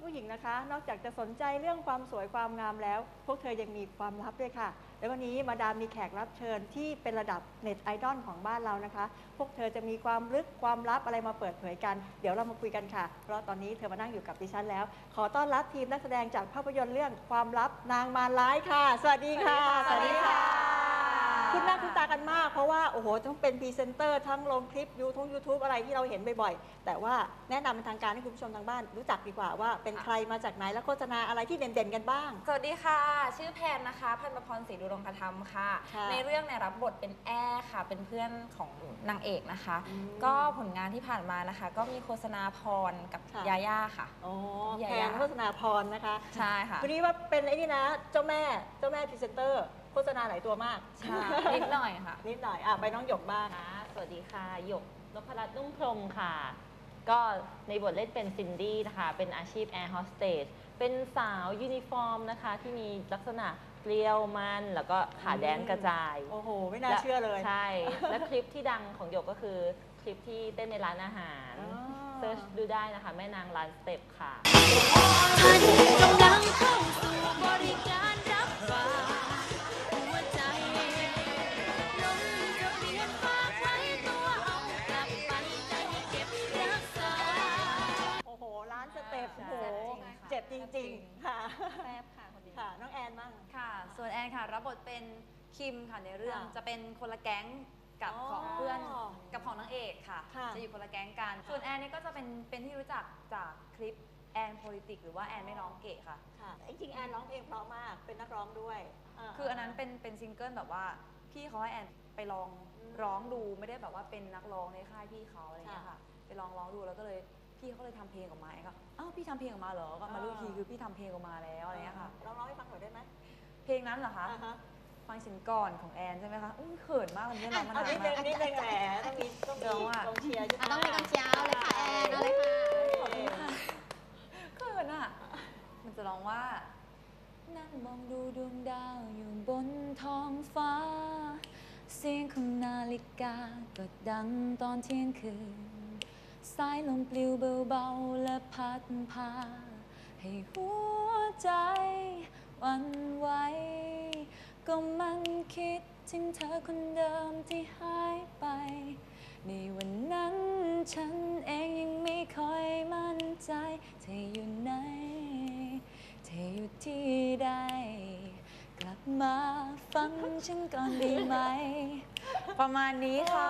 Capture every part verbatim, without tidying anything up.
ผู้หญิงนะคะนอกจากจะสนใจเรื่องความสวยความงามแล้วพวกเธอยังมีความลับด้วยค่ะและวันนี้มาดามมีแขกรับเชิญที่เป็นระดับเน็ตไอดอลของบ้านเรานะคะพวกเธอจะมีความลึกความลับอะไรมาเปิดเผยกันเดี๋ยวเรามาคุยกันค่ะเพราะตอนนี้เธอมานั่งอยู่กับดิฉันแล้วขอต้อนรับทีมนักแสดงจากภาพยนตร์เรื่องความลับนางมารร้ายค่ะสวัสดีค่ะสวัสดีค่ะคุณหน้าคุณตากันมากเพราะว่าโอ้โหต้องเป็นพรีเซนเตอร์ทั้งลงคลิปยูทูบยูทูบอะไรที่เราเห็นบ่อยๆแต่ว่าแนะนำเป็นทางการให้คุณผู้ชมทางบ้านรู้จักดีกว่าว่าเป็นใครมาจากไหนและโฆษณาอะไรที่เด่นๆกันบ้างสวัสดีค่ะชื่อแพนนะคะพันประพรศรีดุรงคธรรมค่ะในเรื่องเนี่ยรับบทเป็นแอร์ค่ะเป็นเพื่อนของนางเอกนะคะก็ผลงานที่ผ่านมานะคะก็มีโฆษณาพรกับยาย่าค่ะอ๋อแพนโฆษณาพรนะคะใช่ค่ะวันนี้ว่าเป็นไอ้นี่นะเจ้าแม่เจ้าแม่พรีเซนเตอร์โฆษณาหลายตัวมากนิดหน่อยค่ะนิดหน่อยอ่ะไปน้องหยกบ้างสวัสดีค่ะหยกนพรัตน์นุ่มพรหมค่ะก็ในบทเล่นเป็นซินดี้นะคะเป็นอาชีพแอร์โฮสเตสเป็นสาวยูนิฟอร์มนะคะที่มีลักษณะเปรี้ยวมันแล้วก็ขาแดนกระจายโอ้โหไม่น่าเชื่อเลยใช่และคลิปที่ดังของหยกก็คือคลิปที่เต้นในร้านอาหารเซิร์ชดูได้นะคะแม่นางร้านสเต็ปค่ะท่านกำลังเข้าสู่บริการรับฝากหัวใจลงทะเบียนฝากไว้ตัวเอากลับไปใจเก็บรักษาโอ้โหร้านสเต็ปโอ้โหเจ็บจริงๆค่ะแซ่บค่ะคนนี้ค่ะน้องแอนบ้างค่ะส่วนแอนค่ะรับบทเป็นคิมค่ะในเรื่องจะเป็นคนละแก๊งกับของเพื่อนกับของนางเอกค่ะจะอยู่คนละแก๊งกันส่วนแอนนี่ก็จะเป็นเป็นที่รู้จักจากคลิปแอนโพลิติกหรือว่าแอนไม่ร้องเกะค่ะจริงๆแอนร้องเพลงเพราะมากเป็นนักร้องด้วยคืออันนั้นเป็นเป็นซิงเกิลแบบว่าพี่เขาให้แอนไปลองร้องดูไม่ได้แบบว่าเป็นนักร้องในค่ายพี่เขาอะไรอย่างเงี้ยค่ะไปลองร้องดูแล้วก็เลยพี่เขาเลยทำเพลงออกมาก็อ้าวพี่ทำเพลงออกมาเหรอก็มารู้ทีคือพี่ทำเพลงออกมาแล้วอะไรเงี้ยค่ะร้องร้องให้ฟังหน่อยได้ไหมเพลงนั้นเหรอคะฟังฉันก่อนของแอนใช่ไหมคะอุ้ยเขินมากเลยเนี่ยร้องมานานมากนี่เป็นแหมต้องมีต้องมีกองเชียร์ต้องมีกองเชียร์เลยค่ะแอนเอาเลยค่ะเขินอ่ะมันจะร้องว่านั่งมองดูดวงดาวอยู่บนท้องฟ้าเสียงของนาฬิกาก็ดังตอนเที่ยงคืนสายลมปลิวเบาๆและพัดพาให้หัวใจวันไหวก็มันคิดถึงเธอคนเดิมที่หายไปในวันนั้นฉันเองยังไม่ค่อยมั่นใจเธออยู่ไหนเธออยู่ที่ใดกลับมาฟังฉันก่อนได้ไหมประมาณนี้ค่ะ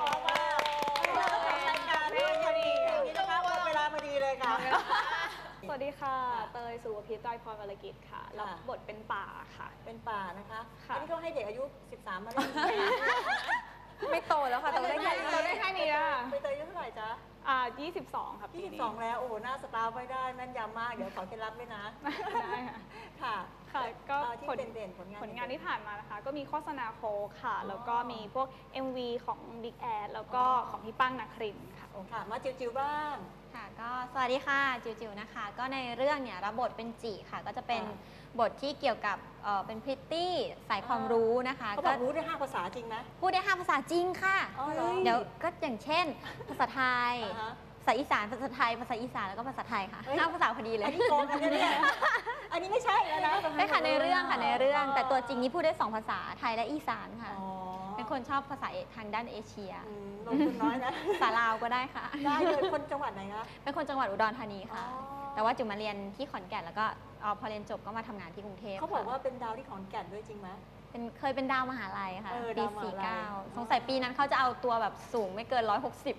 รายการนี้พอดีอย่างนี้นะคะหมดเวลาพอดีเลยค่ะสวัสดีค่ะเตยสุวพิษจอยพรวรกิจค่ะรับบทเป็นป่าค่ะเป็นป่านะคะอันนี้เขาให้เด็กอายุสิบสามมาเล่นไม่โตแล้วค่ะโตได้แค่โตได้แค่นี้อะไปเตยอายุเท่าไหร่จ๊ะอ่ายี่สิบสองครับยี่สิบสองแล้วโอ้โหหน้าสตาร์ไว้ได้แม่นยำมากเดี๋ยวขอเคล็ดลับด้วยนะได้ค่ะค่ะก็ผลเด่นผลงานผลงานที่ผ่านมานะคะก็มีโฆษณาโคค่ะแล้วก็มีพวก เอ็ม วี ของ Big Ad แล้วก็ของพี่ปั้งนักครินค่ะโอ้ค่ะมาจิ๋วๆบ้างค่ะก็สวัสดีค่ะจิ๋วๆนะคะก็ในเรื่องเนี่ยรับบทเป็นจิค่ะก็จะเป็นบทที่เกี่ยวกับเอ่อเป็นพริตตี้สายความรู้นะคะเขาบอกรู้ได้ห้าภาษาจริงไหมพูดได้ห้าภาษาจริงค่ะเดี๋ยวก็อย่างเช่นภาษาไทยภาษาอีสานภาษาไทยภาษาอีสานแล้วก็ภาษาไทยค่ะห้าภาษาพอดีเลยอันนี้โกงกันเนี่ยอันนี้ไม่ใช่แล้วนะใช่ค่ะในเรื่องค่ะในเรื่องแต่ตัวจริงนี่พูดได้สองภาษาไทยและอีสานค่ะเป็นคนชอบภาษาทางด้านเอเชียลงทุนน้อยนะภาษาลาวก็ได้ค่ะได้เลยคนจังหวัดไหนคะเป็นคนจังหวัดอุดรธานีค่ะแต่ว่าจุ๋มมาเรียนที่ขอนแก่นแล้วก็พอเรียนจบก็มาทำงานที่กรุงเทพเขาบอกว่าเป็นดาวที่ขอนแก่นด้วยจริงไหมเป็นเคยเป็นดาวมหาลัยค่ะปีสี่เก้าสงสัยปีนั้นเขาจะเอาตัวแบบสูงไม่เกินร้อยหกสิบ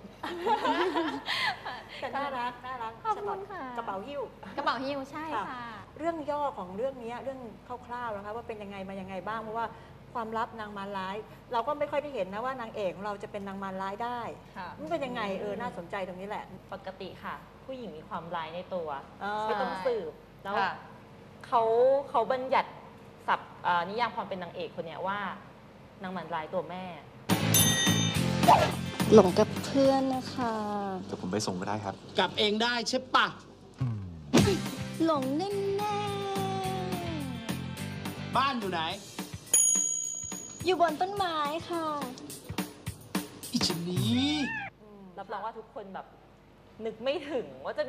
แต่น่ารักน่ารักขอบคุณค่ะกระเป๋าหิ้วกระเป๋าหิ้วใช่ค่ะเรื่องย่อของเรื่องนี้เรื่องคร่าวๆนะคะว่าเป็นยังไงมายังไงบ้างเพราะว่าความลับนางมารร้ายเราก็ไม่ค่อยได้เห็นนะว่านางเอกของเราจะเป็นนางมารร้ายได้มันเป็นยังไงเออน่าสนใจตรงนี้แหละปกติค่ะผู้หญิงมีความร้ายในตัวไม่ต้องสืบแล้วเขาเขาบัญญัติศัพท์นิยามความเป็นนางเอกคนนี้ว่านางมารร้ายตัวแม่หลงกับเพื่อนนะคะเดี๋ยวผมไปส่งก็ได้ครับกลับเองได้ใช่ปะหลงแน่ๆบ้านอยู่ไหนอยู่บนต้นไม้ค่ะพี่ชนีรับรองว่าทุกคนแบบนึกไม่ถึงว่าจะมี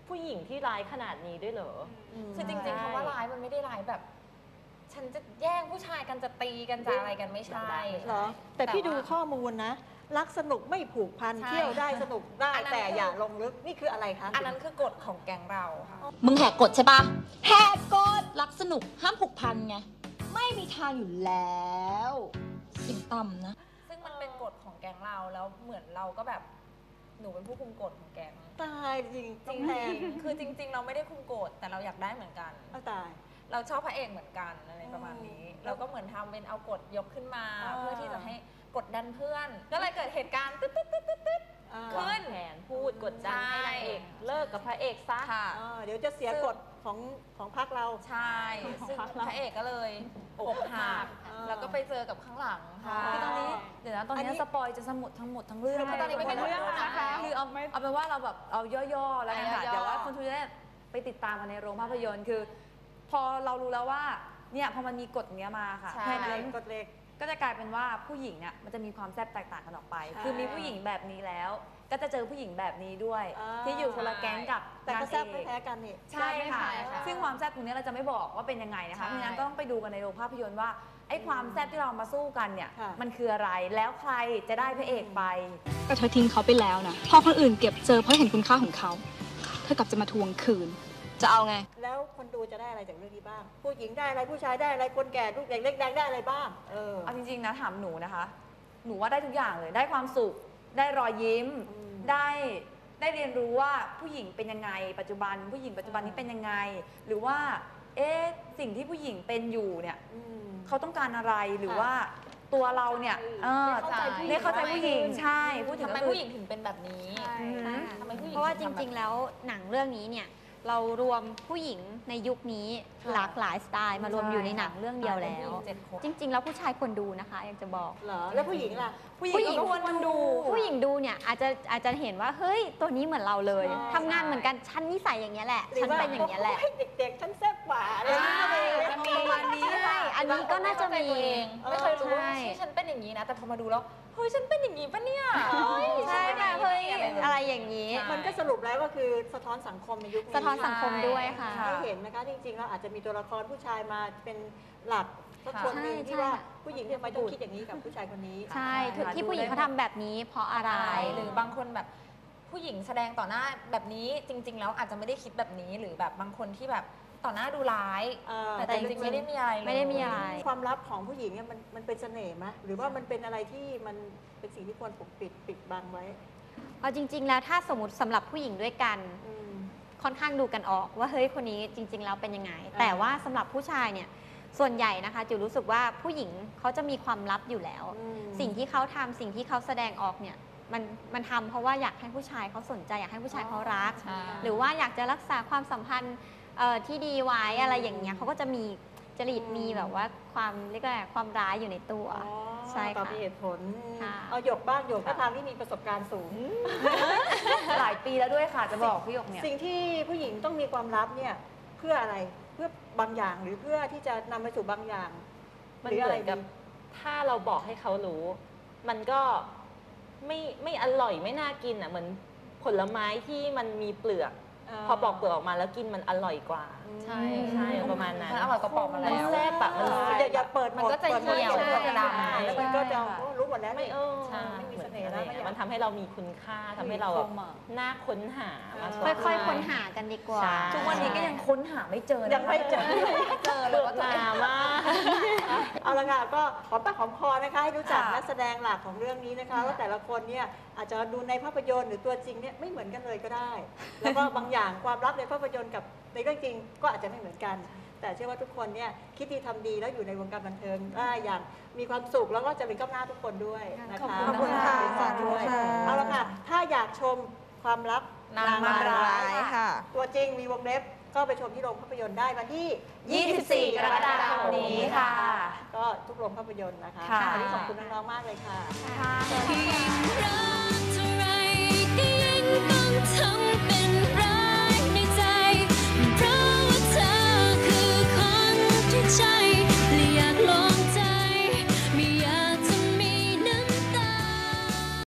ผู้หญิงที่ร้ายขนาดนี้ด้วยเหรอคือจริงๆคำว่าร้ายมันไม่ได้ร้ายแบบ ฉันจะแย่งผู้ชายกันจะตีกันจะอะไรกันไม่ใช่เหรอแต่พี่แต่ดูว่าข้อมูลนะ รักสนุกไม่ผูกพันใช่เที่ยวได้สนุกได้อันนั้นแต่คืออย่าลงลึกนี่คืออะไรคะอันนั้นคือกฎของแก๊งเราค่ะมึงแหกกฎใช่ปะแหกกฎรักสนุกห้ามผูกพันไง ไม่มีทางอยู่แล้วเสียงต่ำนะซึ่งมันเป็นกฎของแก๊งเราแล้วเหมือนเราก็แบบหนูเป็นผู้คุมกฎของแก๊งตายจริงจริงแพงๆคือจริง ๆ เราไม่ได้คุมกฎแต่เราอยากได้เหมือนกันเอาตายเราชอบพระเอกเหมือนกันอะไรประมาณนี้อืมเราก็เหมือนทำเป็นเอากฎยกขึ้นมาอ่าเพื่อที่จะให้กดดันเพื่อน ก็เลยเกิดเหตุการณ์ตึ๊ดตึ๊ดตึ๊ดตึ๊ดตึ๊ดอ่าขึ้วางแผนพูดกดดันให้นางเอกเลิกกับพระเอกซะค่ะอ่าเดี๋ยวจะเสียกฎของของพรรคเราใช่ ซึ่งพระเอกก็เลยอกหักอ่าแล้วก็ไปเจอกับข้างหลังค่ะคือตอนนี้เดี๋ยวนะตอนอันนี้นี้สปอยจะสมุดทั้งหมดทั้งเรื่องคือตอนนี้ไม่เป็นเรื่องแล้วนะคะคือเอาเอาเป็นว่าเราแบบเอาย่อๆแล้วกันค่ะย่อๆเดี๋ยวว่าคนทุกจะได้ไปติดตามกันในโรงภาพยนตร์คือ พอเรารู้แล้วว่าเนี่ยพอมันมีกฎเนี้ยมาค่ะใช่แค่นั้นกฎเหล็กก็จะกลายเป็นว่าผู้หญิงเนี่ยมันจะมีความแซ่บแตกต่างกันออกไปใช่คือมีผู้หญิงแบบนี้แล้ว ก็จะเจอผู้หญิงแบบนี้ด้วยอ่าที่อยู่คนละแก๊งกับแต่นางก็เอแซ่บไม่กแพ้กันนี่ใช่ค่ะใช่ค่ะซึ่งความแซ่บตรงนี้เราจะไม่บอกว่าเป็นยังไงนะคะใช่เพราะฉะนั้นก็ต้องไปดูกันในโรงภาพยนตร์ว่าไอ้ความแซ่บที่เรามาสู้กันเนี่ยค่ะมันคืออะไร แล้วใครจะได้พระเอกไปแต่เธอทิ้งเขาไปแล้วนะ พอคนอื่นเก็บเจอเพราะเห็นคุณค่าของเขา เธอกลับจะมาทวงคืน จะเอาไงแล้วคนดูจะได้อะไรจากเรื่องนี้บ้าง ผู้หญิงได้อะไรผู้ชายได้อะไรคนแก่ลูกเด็กเล็กแดงได้อะไรบ้างเออเอาจริงๆนะถามหนูนะคะ หนูว่าได้ทุกอย่างเลย ได้ความสุข ได้รอยยิ้มอืมได้ได้เรียนรู้ว่าผู้หญิงเป็นยังไง ปัจจุบัน ผู้หญิงปัจจุบันนี้เป็นยังไง หรือว่า เอ๊ะสิ่งที่ผู้หญิงเป็นอยู่เนี่ยอืมเขาต้องการอะไร หรือว่าตัวเราเนี่ยเออได้เข้าใจผู้หญิงได้เข้าใจผู้หญิง ใช่ พูดถึงทำไมก็คือผู้หญิงถึงเป็นแบบนี้อืมทำไมผู้หญิงเพราะว่าจถึทำแบบริง ๆ แล้วหนังเรื่องนี้เนี่ยเรารวมผู้หญิงในยุคนี้ค่ะหลากหลายสไตล์มารวมอยู่ในหนังเรื่องเดียวแล้วเจ็ดคนจริง ๆ แล้วผู้ชายควรดูนะคะอยากจะบอกเหรอแล้วผู้หญิงล่ะผู้หญิงก็ควรดูผู้หญิงดูเนี่ยอาจจะอาจจะเห็นว่าเฮ้ยตัวนี้เหมือนเราเลยใช่ทำงานเหมือนกันฉันนิสัยอย่างเงี้ยแหละหรืฉันว่าเป็นอย่างเงี้ยแหละโเด็กๆฉันแซ่บกว่าอะไรอย่างเงี้ยก็มีมันมีประมาณนี้ใช่อันนี้ก็น่าจะมีไม่เคยรู้ว่าใช่ที่ฉันเป็นอย่างนี้นะ แต่พอมาดูแล้ว เฮ้ย ฉันเป็นอย่างนี้ปะเนี่ยใช่แบบเฮ้ยอะไรอย่างนี้มันก็สรุปแล้วก็คือสะท้อนสังคมในยุคนี้สะท้อนสังคมด้วยค่ะให้เห็นนะคะจริงๆแล้วอาจจะมีตัวละครผู้ชายมาเป็นหลักสักคนหนึ่งใช่ที่ใช่ว่าผู้หญิงทำไมต้องคิดอย่างนี้กับผู้ชายคนนี้ใช่ค่ะที่ผู้หญิงเขาทำแบบนี้เพราะอะไรหรือบางคนแบบผู้หญิงแสดงต่อหน้าแบบนี้จริง ๆ แล้วอาจจะไม่ได้คิดแบบนี้ หรือแบบบางคนที่แบบต่อหน้าดูร้ายเอ่อแต่จริงๆไม่ได้มีอะไรเลยไม่ได้มีอะไรความลับของผู้หญิงเนี่ยมันมันเป็นเสน่ห์ไหมหรือว่ามันเป็นอะไรที่มันเป็นสิ่งที่ควรปกปิดปิดบังไว้เอาจริง ๆ แล้วถ้าสมมติสำหรับผู้หญิงด้วยกันอืมค่อนข้างดูกันออกว่าเฮ้ยคนนี้จริง ๆ แล้วเป็นยังไงอ่าแต่ว่าสำหรับผู้ชายเนี่ยส่วนใหญ่นะคะจิวรู้สึกว่าผู้หญิงเขาจะมีความลับอยู่แล้วอืมสิ่งที่เขาทำสิ่งที่เขาแสดงออกเนี่ยมันมันทำเพราะว่าอยากให้ผู้ชายเขาสนใจอยากให้ผู้ชายเขารักใช่หรือว่าอยากจะรักษาความสัมพันธ์เอ่อที่ดีไว้อะไรอย่างเงี้ยเขาก็จะมีจริตอืมมีแบบว่าความเรียกว่าอะไรความร้ายอยู่ในตัวอ๋อใช่ค่ะตอบมีเหตุผลค่ะเอาหยกบ้างหยกก็ทางที่มีประสบการณ์สูงหลายปีแล้วด้วยค่ะ จะบอกพี่หยกเนี่ยสิ่งที่ผู้หญิงต้องมีความลับเนี่ยเพื่ออะไรเพื่อบางอย่างหรือเพื่อที่จะนำไปสู่บางอย่างมันหรือเหอะมืไรอนกับดีถ้าเราบอกให้เขารู้ มันก็ไม่ไม่อร่อยไม่น่ากินอ่ะเหมือนผลไม้ที่มันมีเปลือก พอปอกเปลือกออกมาแล้วกินมันอร่อยกว่าใช่ใช่ประมาณนั้นมันอร่อยกว่าปอกมามันแล้วแซ่บอะมันอย่าอย่าเปิดหมันก็จะปิดหมดเหี่ยวปิดหมดมันก็จะดำอ่าแล้วมันก็จะใช่โอ้รู้หมดแล้วไม่นี่เออใช่ไม่มีเสน่ห์แล้วหมือไม่อยากมันทำให้เรามีคุณค่าทำให้เราแบบน่าค้นหามาสนค่อยๆค้นหากันดีกว่าใช่ทุกวันนี้ก็ยังค้นหาไม่เจอนะคะยังไม่เจอเจอเลยว่าตัวหเองนามากเอาละค่ะก็หอมปากหอมคอนะคะให้รู้จักค่ะนักแสดงหลักของเรื่องนี้นะคะว่าแต่ละคนเนี่ยอาจจะดูในภาพยนตร์หรือตัวจริงเนี่ยไม่เหมือนกันเลยก็ได้ แล้วก็บางอย่างความลับในภาพยนตร์กับในเรื่องจริงก็อาจจะไม่เหมือนกัน แต่เชื่อว่าทุกคนเนี่ยคิดดีทำดีแล้วอยู่ในวงการบันเทิงได้อย่างมีความสุขแล้วก็จะเป็นก้าวหน้าทุกคนด้วยนะคะขอบคุณค่ะสาธุค่ะเอาละค่ะถ้าอยากชมความลับนางมารร้ายค่ะตัวจริงมีวงเล็บก็ไปชมที่โรงภาพยนตร์ได้วันที่ยี่สิบสี่กรกฎาคมนี้ค่ะก็ทุกโรงภาพยนตร์นะคะค่ะวันนี้ขอบคุณน้องๆมากเลยค่ะที่ยิ่งรักเท่าไรก็ยิ่งต้องทำเป็นร้ายในใจเพราะว่าเธอคือคนที่ใจ